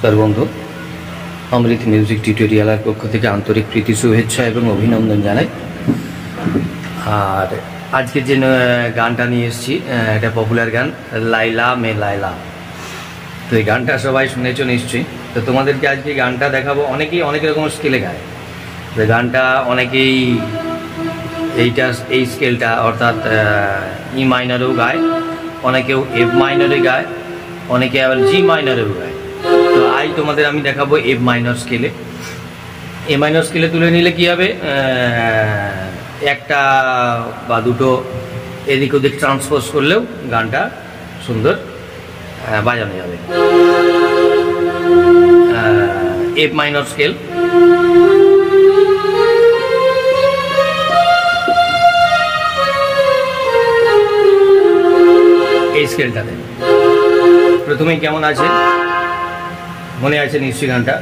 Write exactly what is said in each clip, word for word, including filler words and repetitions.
नमस्कार बंधु अमृत मिউজিক টিউটোরিয়ালের পক্ষ থেকে আন্তরিক প্রীতি শুভেচ্ছা এবং অভিনন্দন জানাই। আর আজকে যে গানটা নিয়ে এসেছি এটা পপুলার গান লাইলা মে লাইলা। তো এই গানটা সবাই শুনেছো নিশ্চয়ই। তো তোমাদেরকে আজকে গানটা দেখাবো। অনেকেই অনেক রকম স্কেলে গায়। তো গানটা অনেকেই এইটা এই স্কেলটা অর্থাৎ ই মাইনরেও গায়, অনেকেও এফ মাইনরে গায়, অনেকে আবার জি মাইনরেও গায়। তো আজ তোমাদের আমি দেখাবো এফ মাইনর স্কেলে। এ মাইনর স্কেলে তুলে নিলে কি হবে, একটা বা দুটো এদিক ওদিক ট্রান্সপোজ করলেও গানটা সুন্দর বাজানো যাবে। এফ মাইনর স্কেল এই স্কেলটাতে প্রথমেই কেমন আছে মনে আছে নিশ্চয়ই গানটা।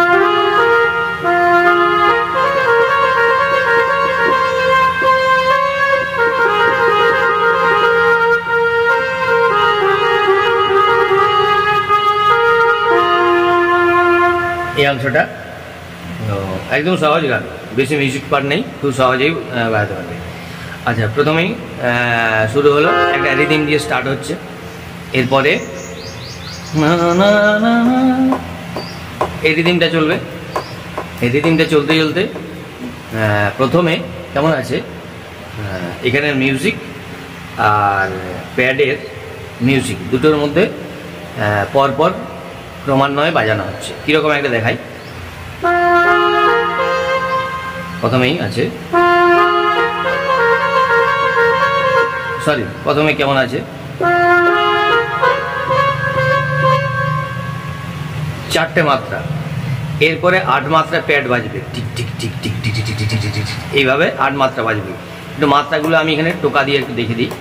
এই অংশটা একদম সহজ গান, বেশি মিউজিক পার্ট নেই, খুব সহজেই বাজাতে পারবে। আচ্ছা, প্রথমেই শুরু হলো একটা রিদিম দিয়ে স্টার্ট হচ্ছে, এরপরে এই রিদিমটা চলবে। এই রিদিমটা চলতে চলতে প্রথমে কেমন আছে এখানের মিউজিক আর প্যাডের মিউজিক দুটোর মধ্যে পরপর ক্রমান্বয়ে বাজানো হচ্ছে। কীরকম একটা দেখাই। প্রথমেই আছে সরি প্রথমে কেমন আছে চারটে মাত্রা, এরপরে আট মাত্রা প্যাড বাজবে, tick tick tick tick tick tick tick tick tick এইভাবে আট মাত্রা বাজবে। একটু মাত্রাগুলো আমি এখানে টোকা দিয়ে একটু দেখে দিই।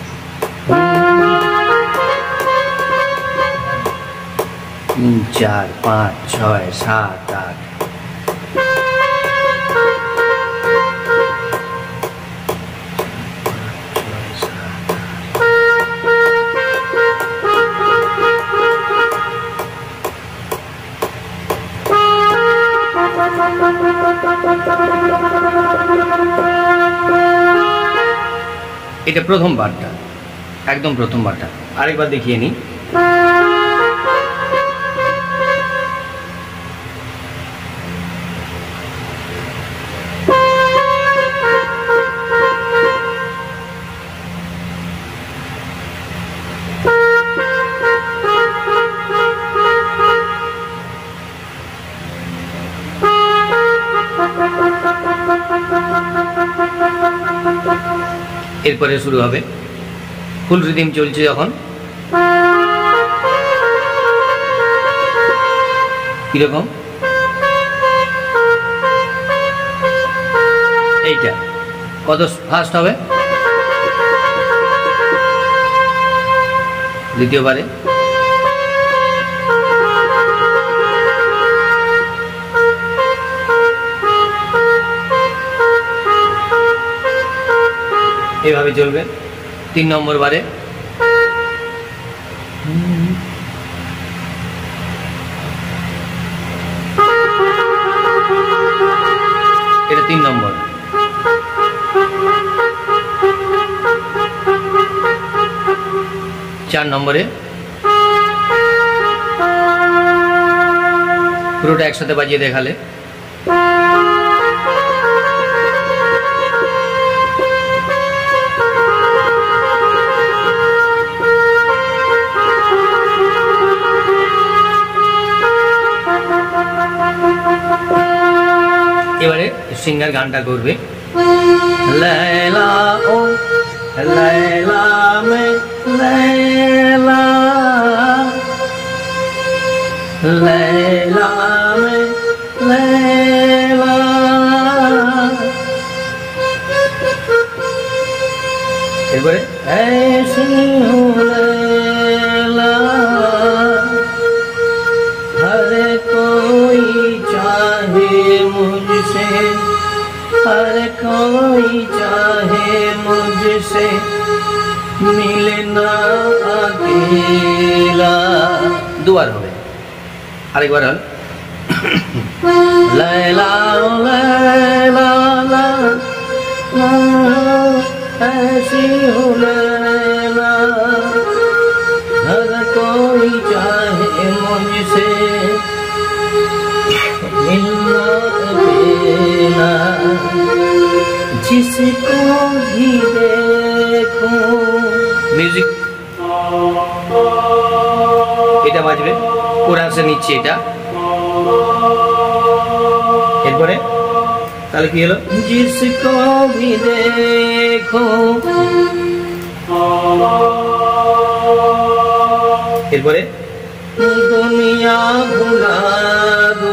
তিন চার পাঁচ ছয় সাত আট এটা প্রথম বারটা, একদম প্রথম বারটা। আরেকবার দেখিয়ে নিই। এরপরে শুরু হবে ফুল রিদিম চলছে যখন, কিরকম এইটা কত ফাস্ট হবে, দ্বিতীয়বারে এইভাবে চলবে। তিন নম্বর বারে এটা তিন নম্বর, চার নম্বরে পুরোটা একসাথে বাজিয়ে দেখালে। এবারে সিঙ্গার গানটা করবে লাইলা ও লাইলা মে লাইলা লাইলা মে লাইলা। এবারে ऐसी हूँ लैला हर कोई चाहे मुझसे, हर कोई चाहे मुझसे मिलना अकेला। দুবার হবে আরেকবার হল लैला लैला ला ला ऐसी हो लैला हर कोई चाहे मुझसे मिलना देना जिसको भी देखो म्यूजिक এটা বাজবে কোরাসে নিচে এটা এরপরে তাহলে কি হলো जिसको भी देखो এরপরে दुनिया भुला दो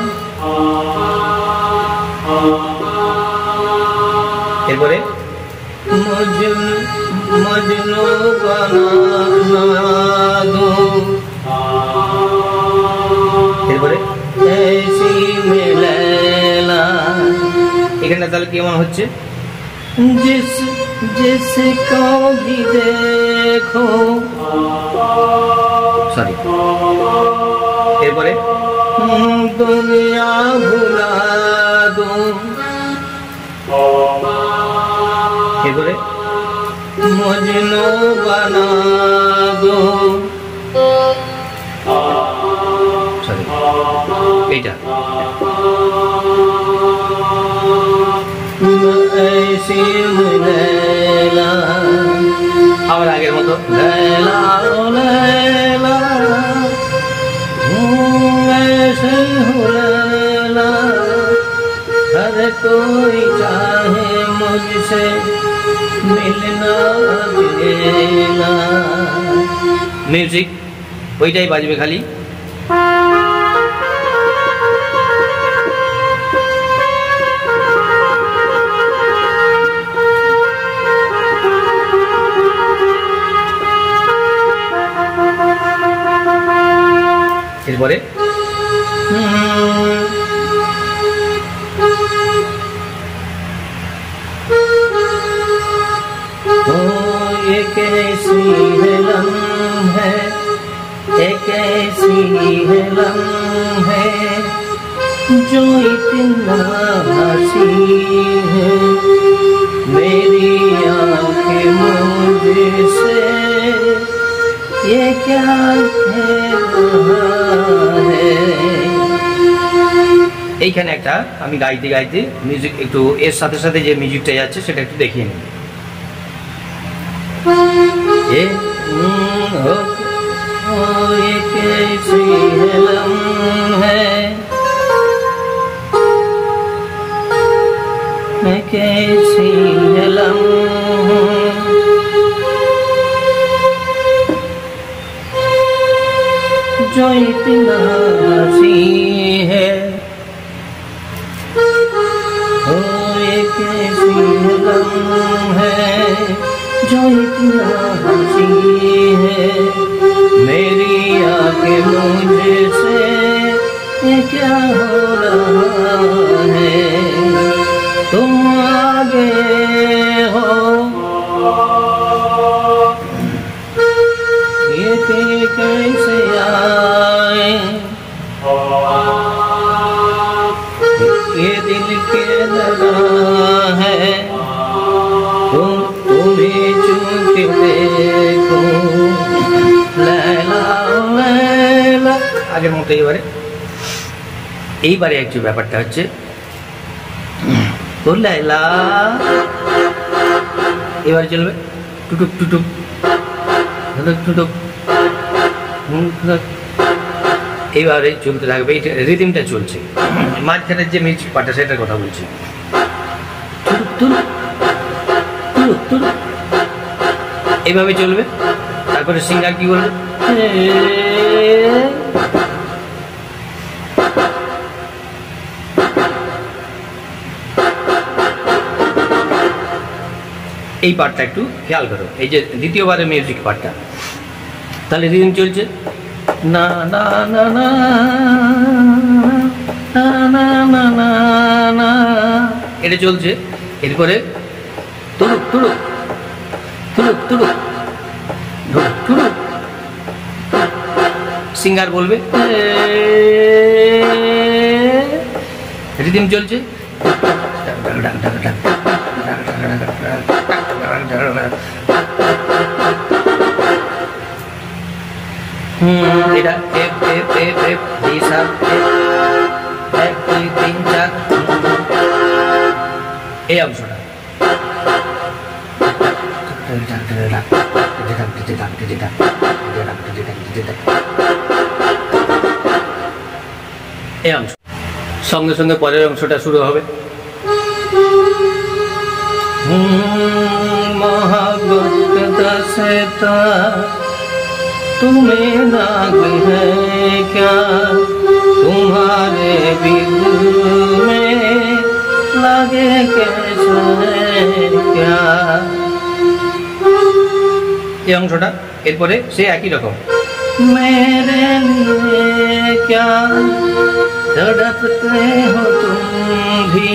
এরপরে मजनू मजनू बना दो এরপরে ऐसी में लैला এখানে তাহলে কেমন হচ্ছে जिस जिसको भी देखो সরি এরপরে दुनिया भुला दो এরপরে मजनू बना दो সরি এইটা ऐसी लैला আবার আগের মতো लैला लैला ऐसे हो लैला हर कोई चाहे मुझसे मिलना देना म्यूजिक ওইটাই বাজবে খালি এরপরে ये कैसी है लम्हे ये कैसी है लम्हे जो इतना हसीन है मेरी आँखें मुझसे ये क्या है এইখানে একটা আমি গাইতে গাইতে মিউজিক একটু এর সাথে সাথে যে মিউজিকটা যাচ্ছে সেটা একটু দেখিয়ে নিই ये हो ये कैसी है लम्हे मैं कैसी है लम्हे जो इतना हसी है हो ये कैसी है लम्हे जो इतना हसी है मेरी आँखें मुझसे ये क्या हो रहा है तुम आगे हो ये कैसे आए ये दिल के लगा है तुम तुम्हें चुके देखो लैला लैला আগের মতো এইবারে এইবারে একটু ব্যাপারটা হচ্ছে তো লাইলা এবারে চলবে টুটুক টুটুক টুটুক টুটুক এইবারে চলতে থাকবে এইটা রিদিমটা চলছে মাঝখানের যে মিউজিক পার্টটা সেটার কথা বলছি এইভাবে চলবে তারপরে সিঙ্গার কি বলবে এই পার্টটা একটু খেয়াল করো এই যে দ্বিতীয়বারের মিউজিক পার্টটা তাহলে রিদিম চলছে না না না না না না না না এটা চলছে এরপরে তুলুক তুলুক তুলুক তুলুক তুলুক তুলুক সিঙ্গার বলবে, রিদিম চলছে, হুম এটা F F F F D সাব এক দুই তিন চার, এই অংশটা এই অংশ সঙ্গে সঙ্গে পরের অংশটা শুরু হবে। मोहब्बत दसता तुम्हें नाग है क्या, तुम्हारे दिल में लगे कैसे क्या, এই অংশটা এরপরে সে একই রকম, मेरे लिए क्या तड़पते हो तुम भी,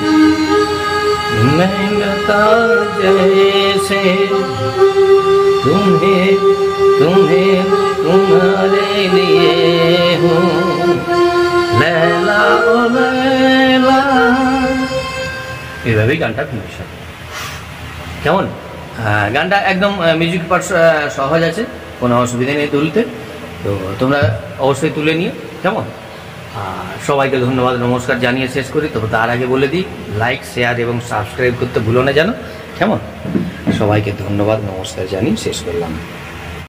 मैं बता जैसे तुम्हें तुम्हें तुम्हारे लिए हूँ, लैला ओ लैला। এইভাবেই গানটা ফিনিশ হয়। কেমন গানটা একদম মিউজিক পার্ট সহজ আছে, কোনো অসুবিধা নেই তুলতে, তো তোমরা অবশ্যই তুলে নিও। কেমন, আর সবাইকে ধন্যবাদ নমস্কার জানিয়ে শেষ করি। তবে তার আগে বলে দিই, লাইক শেয়ার এবং সাবস্ক্রাইব করতে ভুলো না যেন। কেমন, সবাইকে ধন্যবাদ নমস্কার জানিয়ে শেষ করলাম।